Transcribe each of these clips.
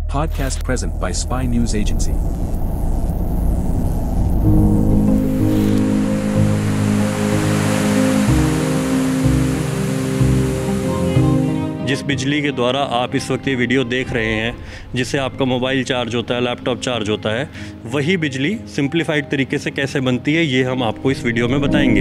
Podcast present by Spy News Agency. जिस बिजली के द्वारा आप इस वक्त ये वीडियो देख रहे हैं, जिससे आपका मोबाइल चार्ज होता है, लैपटॉप चार्ज होता है, वही बिजली सिंप्लीफाइड तरीके से कैसे बनती है, ये हम आपको इस वीडियो में बताएंगे।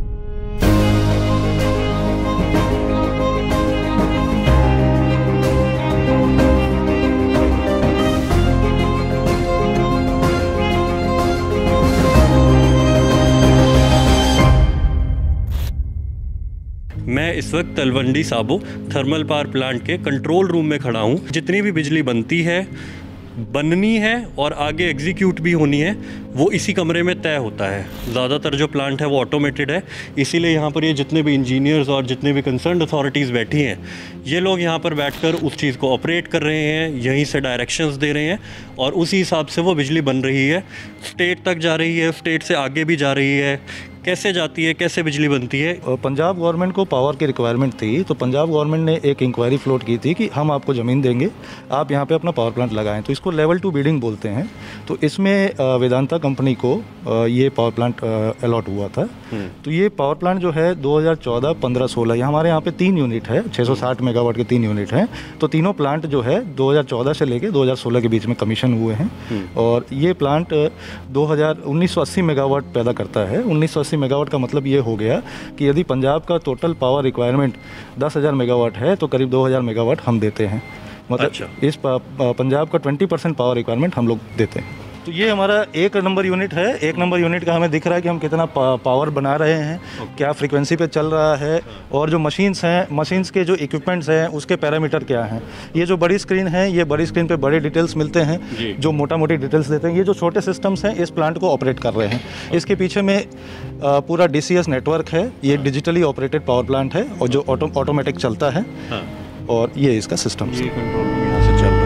मैं इस वक्त Talwandi Sabo thermal power plant के कंट्रोल रूम में खड़ा हूँ। जितनी भी बिजली बनती है, बननी है और आगे एग्जीक्यूट भी होनी है, वो इसी कमरे में तय होता है। ज़्यादातर जो प्लांट है वो ऑटोमेटेड है, इसीलिए यहाँ पर ये जितने भी इंजीनियर्स और जितने भी कंसर्न्ड अथॉरिटीज़ बैठी हैं, ये लोग यहाँ पर बैठकर उस चीज़ को ऑपरेट कर रहे हैं, यहीं से डायरेक्शंस दे रहे हैं और उसी हिसाब से वो बिजली बन रही है। स्टेट तक जा रही है, स्टेट से आगे भी जा रही है। कैसे जाती है, कैसे बिजली बनती है? पंजाब गवर्नमेंट को पावर की रिक्वायरमेंट थी, तो पंजाब गवर्नमेंट ने एक इंक्वायरी फ्लोट की थी कि हम आपको ज़मीन देंगे, आप यहाँ पे अपना पावर प्लांट लगाएं। तो इसको लेवल 2 बिडिंग बोलते हैं। तो इसमें वेदांता कंपनी को ये पावर प्लांट अलॉट हुआ था। तो ये पावर प्लांट जो है 2014, 15, 16, ये हमारे यहाँ पे 3 यूनिट है, 660 मेगावाट के 3 यूनिट हैं। तो तीनों प्लांट जो है 2014 से लेके 2016 के बीच में कमीशन हुए हैं। और ये प्लांट 1980 मेगावाट पैदा करता है। 1980 मेगावाट का मतलब ये हो गया कि यदि पंजाब का टोटल पावर रिक्वायरमेंट 10,000 मेगावाट है तो करीब 2,000 मेगावाट हम देते हैं। मतलब अच्छा। इस पंजाब का 20% पावर रिक्वायरमेंट हम लोग देते हैं। तो ये हमारा 1 नंबर यूनिट है। 1 नंबर यूनिट का हमें दिख रहा है कि हम कितना पावर बना रहे हैं, क्या फ्रीक्वेंसी पे चल रहा है, और जो मशीन्स हैं, मशीन्स के जो इक्विपमेंट्स हैं उसके पैरामीटर क्या हैं। ये जो बड़ी स्क्रीन है, ये बड़ी स्क्रीन पे बड़े डिटेल्स मिलते हैं जो मोटा मोटी डिटेल्स देते हैं। ये जो छोटे सिस्टम्स हैं इस प्लांट को ऑपरेट कर रहे हैं। इसके पीछे में पूरा DCS नेटवर्क है। ये डिजिटली ऑपरेटेड पावर प्लांट है और जो ऑटोमेटिक चलता है। और ये इसका सिस्टम ये कंट्रोल रूम यहाँ से चल रहा है।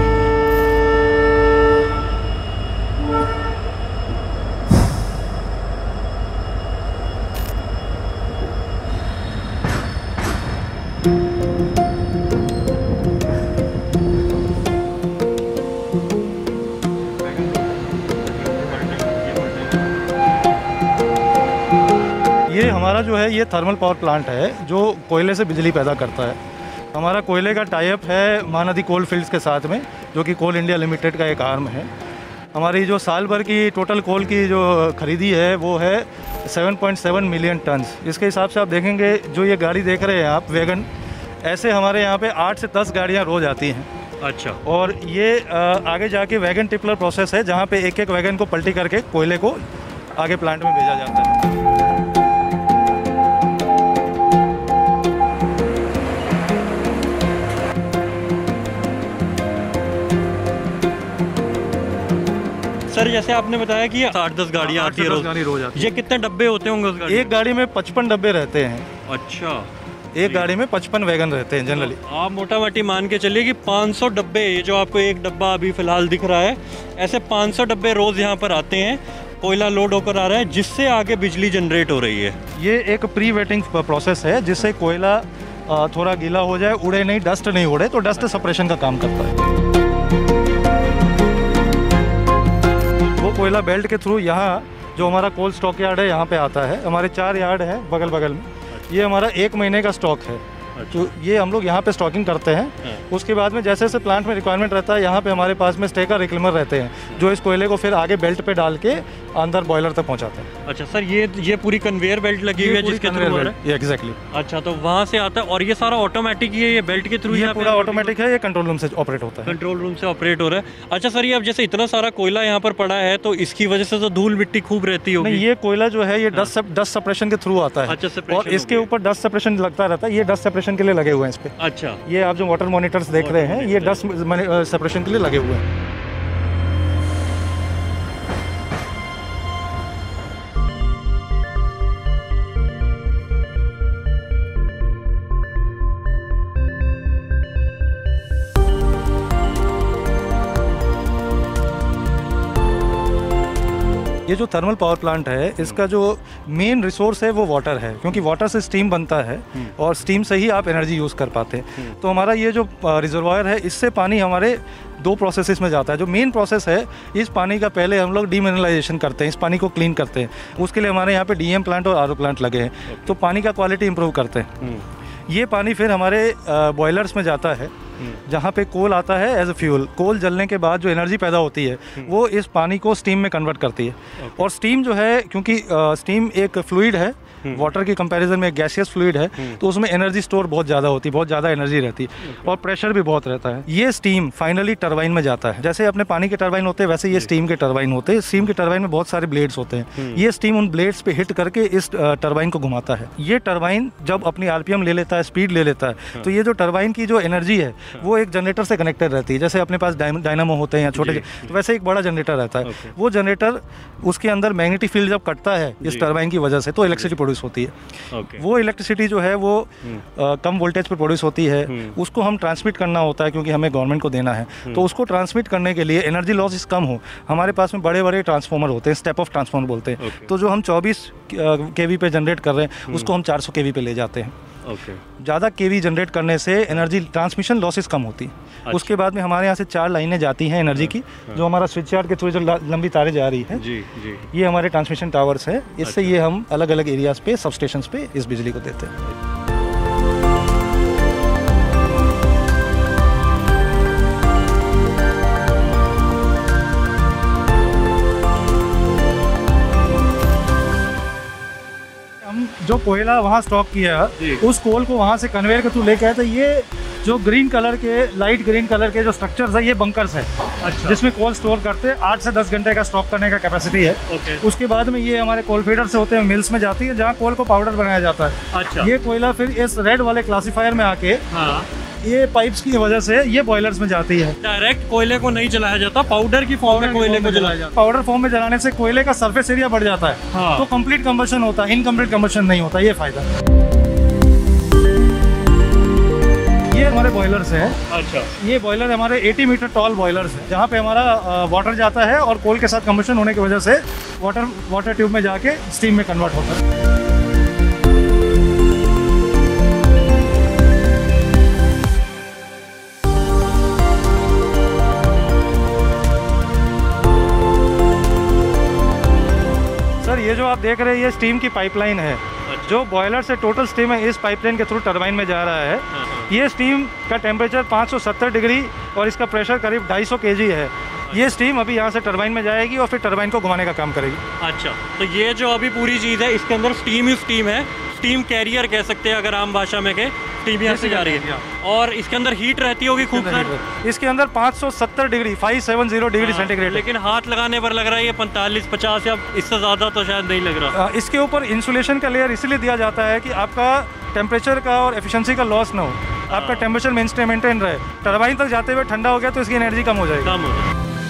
ये हमारा जो है ये थर्मल पावर प्लांट है जो कोयले से बिजली पैदा करता है। हमारा कोयले का टाई अप है महानदी कोल फील्ड्स के साथ में, जो कि कोल इंडिया लिमिटेड का एक आर्म है। हमारी जो साल भर की टोटल कोल की जो खरीदी है वो है 7.7 मिलियन टन्स। इसके हिसाब से आप देखेंगे, जो ये गाड़ी देख रहे हैं आप, वैगन, ऐसे हमारे यहाँ पे 8 से 10 गाड़ियाँ रोज़ आती हैं। अच्छा। और ये आगे जाके वैगन टिपलर प्रोसेस है, जहाँ पे एक एक वैगन को पलटी करके कोयले को आगे प्लांट में भेजा जाता है। सर, जैसे आपने बताया कि 8-10 गाड़ियाँ आती है रोज आती है। ये कितने डब्बे होते होंगे उस गाड़ी? एक गाड़ी में 55 डब्बे रहते हैं। अच्छा। एक गाड़ी में 55 वैगन रहते हैं जनरली। तो आप मोटा मोटी मान के चलिए कि 500 डब्बे, ये जो आपको एक डब्बा अभी फिलहाल दिख रहा है, ऐसे 500 डब्बे रोज यहाँ पर आते हैं, कोयला लोड होकर आ रहा है, जिससे आगे बिजली जनरेट हो रही है। ये एक प्री वेटिंग प्रोसेस है, जिससे कोयला थोड़ा गीला हो जाए, उड़े नहीं, डस्ट नहीं उड़े, तो डस्ट सेपरेशन का काम करता है। वो कोयला बेल्ट के थ्रू यहाँ जो हमारा कोल स्टॉक यार्ड है यहाँ पे आता है। हमारे 4 यार्ड है बगल बगल में। ये हमारा 1 महीने का स्टॉक है। तो ये हम लोग यहाँ पे स्टॉकिंग करते हैं। उसके बाद में जैसे जैसे प्लांट में रिक्वायरमेंट रहता है, यहाँ पे हमारे पास में स्टेकर रिक्लेमर रहते हैं, जो इस कोयले को फिर आगे बेल्ट पे डाल के अंदर बॉयलर तक पहुँचाते हैं। अच्छा सर, ये पूरी कन्वेयर बेल्ट लगी हुई है जिसके थ्रू? एग्जैक्टली। अच्छा, तो वहाँ से आता है और ये सारा ऑटोमेटिक ही है, ये बेल्ट के थ्रू? ये पूरा ऑटोमेटिक है, ये कंट्रोल रूम से ऑपरेट होता है। कंट्रोल रूम से ऑपरेट हो रहा है। अच्छा सर, ये अब जैसे इतना सारा कोयला यहाँ पर पड़ा है, तो इसकी वजह से तो धूल मिट्टी खूब रहती होगी? नहीं, ये कोयला जो है ये डस्ट सेपरेशन के थ्रू आता है। अच्छा, और इसके ऊपर डस्ट सेपरेशन लगता रहता है। ये डस्ट सेपरेशन के लिए लगे हुए हैं इस पे। अच्छा। ये आप जो वाटर मॉनिटर्स देख रहे हैं, ये डस्ट सेपरेशन के लिए लगे हुए हैं। ये जो थर्मल पावर प्लांट है इसका जो मेन रिसोर्स है वो वाटर है, क्योंकि वाटर से स्टीम बनता है और स्टीम से ही आप एनर्जी यूज़ कर पाते हैं। तो हमारा ये जो रिजर्वायर है इससे पानी हमारे 2 प्रोसेसेस में जाता है। जो मेन प्रोसेस है, इस पानी का पहले हम लोग डीमिनरलाइजेशन करते हैं, इस पानी को क्लीन करते हैं। उसके लिए हमारे यहाँ पे डीएम प्लांट और आरओ प्लांट लगे हैं, तो पानी का क्वालिटी इंप्रूव करते हैं। ये पानी फिर हमारे बॉयलर्स में जाता है, जहाँ पे कोल आता है एज ए फ्यूल। कोल जलने के बाद जो एनर्जी पैदा होती है वो इस पानी को स्टीम में कन्वर्ट करती है। और स्टीम जो है, क्योंकि स्टीम एक फ्लूइड है, वाटर की कंपैरिजन में एक गैसियस फ्लूइड है, तो उसमें एनर्जी स्टोर बहुत ज़्यादा होती है, बहुत ज़्यादा एनर्जी रहती है और प्रेशर भी बहुत रहता है। ये स्टीम फाइनली टरबाइन में जाता है। जैसे अपने पानी के टरबाइन होते हैं वैसे ये स्टीम के टरबाइन होते हैं। स्टीम के टरबाइन में बहुत सारे ब्लेड्स होते हैं। ये स्टीम उन ब्लेड्स पे हिट करके इस टरबाइन को घुमाता है। ये टरबाइन जब अपनी आरपीएम ले लेता है, स्पीड ले लेता है, तो ये जो टरबाइन की जो एनर्जी है वो एक जनरेटर से कनेक्टेड रहती है। जैसे अपने पास डायनामो होते हैं या छोटे, तो वैसे एक बड़ा जनरेटर रहता है। वो जनरेटर, उसके अंदर मैग्नेटिक फील्ड जब कटता है इस टरबाइन की वजह से, तो इलेक्ट्रिसिटी प्रोड्यूस होती है। वो इलेक्ट्रिसिटी जो है वो कम वोल्टेज पे प्रोड्यूस होती है। उसको हम ट्रांसमिट करना होता है, क्योंकि हमें गवर्नमेंट को देना है। तो उसको ट्रांसमिट करने के लिए एनर्जी लॉसेस कम हो, हमारे पास में बड़े बड़े ट्रांसफार्मर होते हैं, स्टेप ऑफ ट्रांसफार्मर बोलते हैं। तो जो हम 24 केवी पे जनरेट कर रहे हैं उसको हम 400 केवी पे ले जाते हैं। ज़्यादा केवी जनरेट करने से एनर्जी ट्रांसमिशन लॉसेस कम होती। उसके बाद में हमारे यहाँ से 4 लाइनें जाती हैं एनर्जी की, जो हमारा स्विच यार्ड के थ्रू जो लंबी तारें जा रही है, ये हमारे ट्रांसमिशन टावर्स है। इससे ये हम अलग अलग एरियाज़ पे, सब स्टेशंस पे इस बिजली को देते हैं। जो कोयला वहाँ स्टॉक किया है, उस कोल को वहाँ से कन्वेयर के थ्रू लेके आए। तो ये जो ग्रीन कलर के, लाइट ग्रीन कलर के जो स्ट्रक्चर्स है, ये बंकर्स है। अच्छा। जिसमें कोल स्टोर करते हैं। 8 से 10 घंटे का स्टॉक करने का कैपेसिटी है। उसके बाद में ये हमारे कोल फीडर से होते हैं, मिल्स में जाती है, जहाँ कोल को पाउडर बनाया जाता है। अच्छा। ये कोयला फिर इस रेड वाले क्लासीफायर में आके ये पाइप्स की वजह से ये बॉयलर्स में जाती है। डायरेक्ट कोयले को नहीं जलाया जाता, पाउडर की फॉर्म में कोयले को जलाया जाता है। पाउडर फॉर्म में जलाने से कोयले का सरफेस एरिया बढ़ जाता है। हाँ। तो कंप्लीट कंबशन होता है, इनकम्प्लीट कंबशन नहीं होता। ये फायदा। ये हमारे बॉयलर्स हैं। अच्छा। ये बॉयलर हमारे 80 मीटर टॉल बॉयलर्स है, जहाँ पे हमारा वाटर जाता है और कोल के साथ कंबशन होने की वजह से वाटर ट्यूब में जाके स्टीम में कन्वर्ट होता है। ये जो आप देख रहे हैं ये स्टीम की पाइपलाइन है। अच्छा। जो बॉयलर से टोटल स्टीम है इस पाइपलाइन के थ्रू टरबाइन में जा रहा है। ये स्टीम का टेम्परेचर 570 डिग्री और इसका प्रेशर करीब 250 kg है। ये स्टीम अभी यहाँ से टरबाइन में जाएगी और फिर टरबाइन को घुमाने का काम करेगी। अच्छा, तो ये जो अभी पूरी चीज़ है इसके अंदर स्टीम ही स्टीम है, स्टीम कैरियर कह सकते हैं अगर आम भाषा में कहें। स्टीम यहाँ से जा रही है और इसके अंदर हीट रहती होगी खूब सारी। इसके अंदर 570 डिग्री 570 डिग्री सेंटीग्रेड। लेकिन हाथ लगाने पर लग रहा है ये 45-50 या इससे ज़्यादा तो शायद नहीं लग रहा। इसके ऊपर इंसुलेशन का लेयर इसलिए दिया जाता है कि आपका टेम्परेचर का और एफिशिएंसी का लॉस ना हो, आपका टेम्परेचर मेंटेन रहे। टरबाइन तक जाते हुए ठंडा हो गया तो इसकी एनर्जी कम हो जाएगी।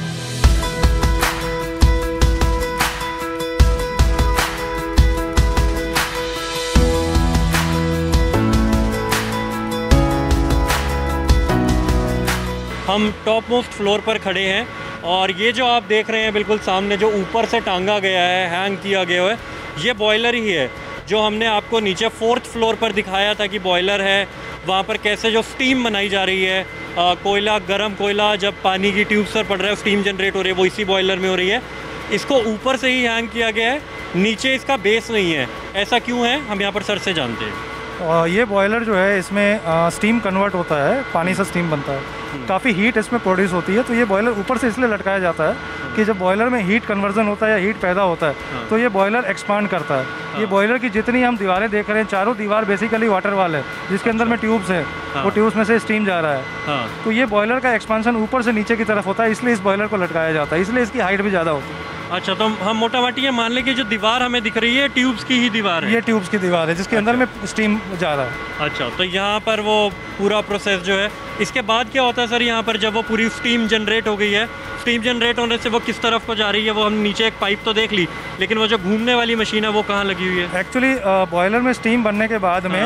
हम टॉप मोस्ट फ्लोर पर खड़े हैं और ये जो आप देख रहे हैं बिल्कुल सामने जो ऊपर से टांगा गया है, हैंग किया गया है, ये बॉयलर ही है जो हमने आपको नीचे 4th फ्लोर पर दिखाया था कि बॉयलर है। वहाँ पर कैसे जो स्टीम बनाई जा रही है, कोयला, गर्म कोयला जब पानी की ट्यूब पर पड़ रहा है, स्टीम जनरेट हो रही है, वो इसी बॉयलर में हो रही है। इसको ऊपर से ही हैंग किया गया है, नीचे इसका बेस नहीं है। ऐसा क्यों है, हम यहाँ पर सर से जानते हैं। ये बॉयलर जो है इसमें स्टीम कन्वर्ट होता है, पानी से स्टीम बनता है, काफ़ी हीट इसमें प्रोड्यूस होती है। तो ये बॉयलर ऊपर से इसलिए लटकाया जाता है कि जब बॉयलर में हीट कन्वर्जन होता है या हीट पैदा होता है तो ये बॉयलर एक्सपांड करता है। ये बॉयलर की जितनी हम दीवारें देख रहे हैं, चारों दीवार बेसिकली वाटर वाल है जिसके अंदर में ट्यूब्स हैं, वो ट्यूब्स में से स्टीम जा रहा है। तो ये बॉयलर का एक्सपांशन ऊपर से नीचे की तरफ होता है, इसलिए इस बॉयलर को लटकाया जाता है, इसलिए इसकी हाइट भी ज़्यादा होती है। अच्छा, तो हम मोटा मोटी ये मान लें कि जो दीवार हमें दिख रही है ट्यूब्स की ही दीवार है। ये ट्यूब्स की दीवार है जिसके अंदर में स्टीम जा रहा है। अच्छा, तो यहाँ पर वो पूरा प्रोसेस जो है, इसके बाद क्या होता है सर यहाँ पर जब वो पूरी स्टीम जनरेट हो गई है, स्टीम जनरेट होने से वो किस तरफ को जा रही है? वो हम नीचे एक पाइप तो देख ली, लेकिन वो जो घूमने वाली मशीन है वो कहाँ लगी हुई है? एक्चुअली बॉयलर में स्टीम बनने के बाद में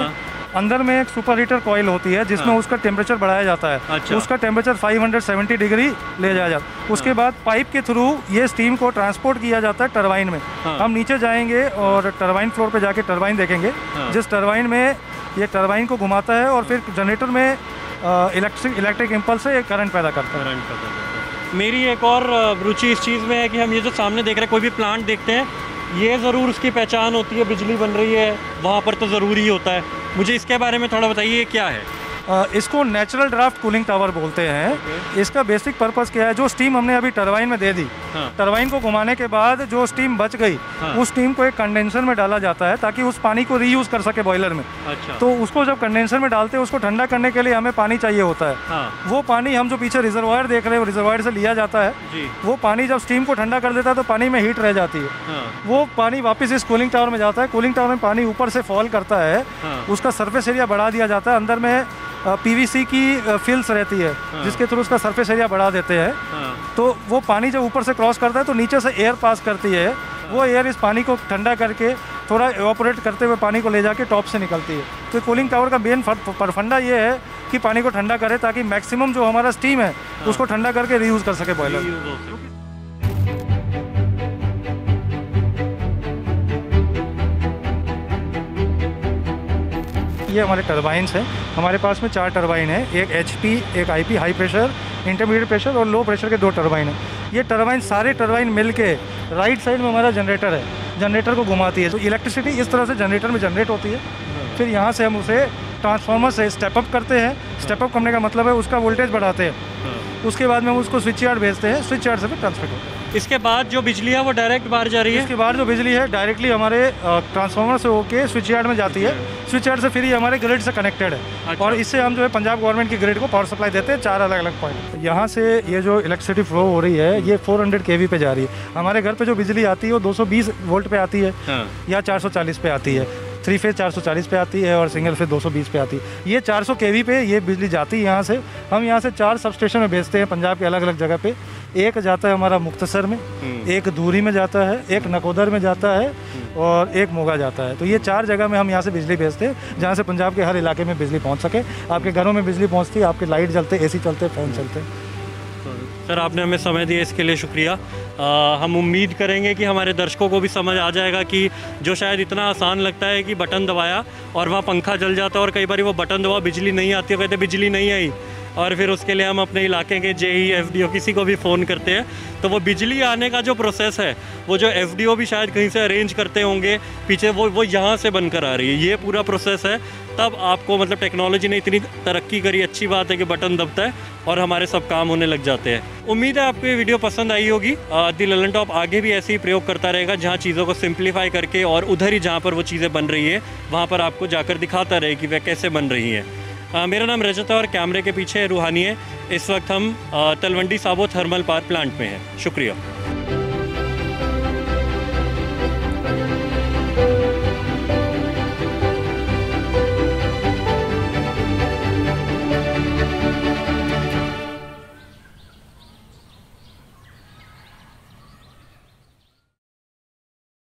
अंदर में एक सुपर हीटर कॉइल होती है जिसमें उसका टेम्परेचर बढ़ाया जाता है। अच्छा। उसका टेम्परेचर 570 डिग्री ले जाया जाता है। उसके बाद पाइप के थ्रू ये स्टीम को ट्रांसपोर्ट किया जाता है टरबाइन में। हम नीचे जाएंगे और टरबाइन फ्लोर पे जाके टरबाइन देखेंगे। जिस टरबाइन में ये टरबाइन को घुमाता है और फिर जनरेटर में इलेक्ट्रिक इम्पल्स से करंट पैदा करता है। मेरी एक और रुचि इस चीज़ में है कि हम ये जो सामने देख रहे हैं, कोई भी प्लांट देखते हैं, ये ज़रूर उसकी पहचान होती है, बिजली बन रही है वहाँ पर तो ज़रूरी होता है। मुझे इसके बारे में थोड़ा बताइए, ये क्या है? इसको नेचुरल ड्राफ्ट कूलिंग टावर बोलते हैं। इसका बेसिक पर्पस क्या है, जो स्टीम हमने अभी टरबाइन में दे दी, टरबाइन को घुमाने के बाद जो स्टीम बच गई, उस स्टीम को एक कंडेंसर में डाला जाता है ताकि उस पानी को रीयूज कर सके बॉयलर में। अच्छा। तो उसको जब कंडेंसर में डालते हैं, उसको ठंडा करने के लिए हमें पानी चाहिए होता है। वो पानी हम जो पीछे रिजर्वायर देख रहे हैं, रिजर्वायर से लिया जाता है। वो पानी जब स्टीम को ठंडा कर देता है तो पानी में हीट रह जाती है। वो पानी वापस इस कूलिंग टावर में जाता है। कूलिंग टावर में पानी ऊपर से फॉल करता है, उसका सरफेस एरिया बढ़ा दिया जाता है। अंदर में पीवीसी की फिल्स रहती है जिसके थ्रू उसका सरफेस एरिया बढ़ा देते हैं। तो वो पानी जब ऊपर से क्रॉस करता है तो नीचे से एयर पास करती है। वो एयर इस पानी को ठंडा करके थोड़ा एवापोरेट करते हुए पानी को ले जाके टॉप से निकलती है। तो कूलिंग टावर का मेन फंडा ये है कि पानी को ठंडा करे ताकि मैक्सिमम जो हमारा स्टीम है उसको ठंडा करके रीयूज़ कर सके बॉयलर। ये हमारे टरबाइन्स हैं। हमारे पास में 4 टरबाइन है, एक HP, एक IP high pressure, intermediate pressure और लो प्रेशर के 2 टरबाइन है। ये टरबाइन सारे टरबाइन मिल के राइट साइड में हमारा जनरेटर है, जनरेटर को घुमाती है। तो इलेक्ट्रिसिटी इस तरह से जनरेटर में जनरेट होती है। फिर यहाँ से हम उसे ट्रांसफार्मर से स्टेप अप करते हैं। स्टेप अप करने का मतलब है उसका वोल्टेज बढ़ाते हैं। उसके बाद में हम उसको स्विच यार्ड भेजते हैं, स्विच यार्ड से फिर ट्रांसफर होता है। इसके बाद जो बिजली है वो डायरेक्ट बाहर जा रही है? इसके बाद जो बिजली है डायरेक्टली हमारे ट्रांसफार्मर से होके स्विच यार्ड में जाती है। स्विच यार्ड से फिर ये हमारे ग्रिड से कनेक्टेड है। अच्छा। और इससे हम जो है पंजाब गवर्नमेंट की ग्रिड को पावर सप्लाई देते हैं 4 अलग अलग पॉइंट। यहाँ से ये जो इलेक्ट्रिसिटी फ्लो हो रही है ये 400 kV पे जा रही है। हमारे घर पे जो बिजली आती है वो 220 वोल्ट पे आती है या 440 पे आती है। 3 फेज 440 पे आती है और सिंगल फेज 220 पे आती है। ये 400 kV पे ये बिजली जाती है यहाँ से। हम यहाँ से 4 सब स्टेशन में भेजते हैं पंजाब के अलग अलग जगह पे। एक जाता है हमारा मुक्तसर में, एक दूरी में जाता है, एक नकोदर में जाता है और एक मोगा जाता है। तो ये 4 जगह में हम यहाँ से बिजली भेजते हैं जहाँ से पंजाब के हर इलाके में बिजली पहुँच सके। आपके घरों में बिजली पहुँचती है, आपके लाइट जलते, AC चलते, फ़ैन चलते। सर आपने हमें समय दिया इसके लिए शुक्रिया। हम उम्मीद करेंगे कि हमारे दर्शकों को भी समझ आ जाएगा कि जो शायद इतना आसान लगता है कि बटन दबाया और वहाँ पंखा जल जाता है और कई बार वो बटन दबा बिजली नहीं आती है, कहते बिजली नहीं आई, और फिर उसके लिए हम अपने इलाके के JE FDO किसी को भी फ़ोन करते हैं। तो वो बिजली आने का जो प्रोसेस है, वो जो FDO भी शायद कहीं से अरेंज करते होंगे पीछे, वो यहाँ से बनकर आ रही है। ये पूरा प्रोसेस है, तब आपको मतलब टेक्नोलॉजी ने इतनी तरक्की करी। अच्छी बात है कि बटन दबता है और हमारे सब काम होने लग जाते हैं। उम्मीद है आपको ये वीडियो पसंद आई होगी। दी ललन टॉप आगे भी ऐसे ही प्रयोग करता रहेगा, जहाँ चीज़ों को सिंप्लीफाई करके और उधर ही जहाँ पर वो चीज़ें बन रही है वहाँ पर आपको जाकर दिखाता रहे कि वह कैसे बन रही हैं। मेरा नाम रजत है और कैमरे के पीछे रूहानी है। इस वक्त हम Talwandi Sabo thermal power plant में हैं। शुक्रिया।